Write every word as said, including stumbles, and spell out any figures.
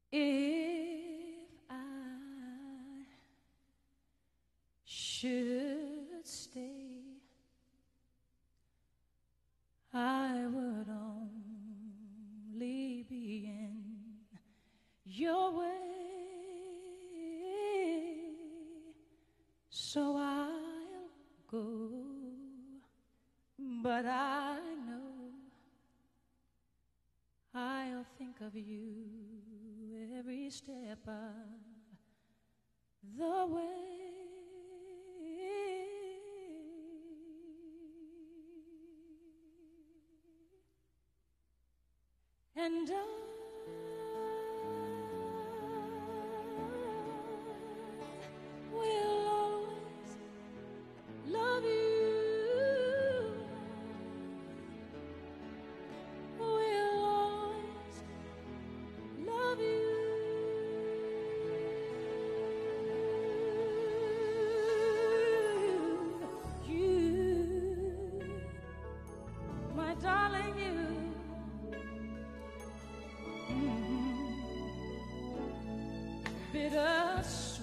If I should stay, I would only be in your way, so I'll go, but I know I'll think of you every step of the way. And I will always love you, will always love you. You, my darling, you. Mm-hmm. Bitter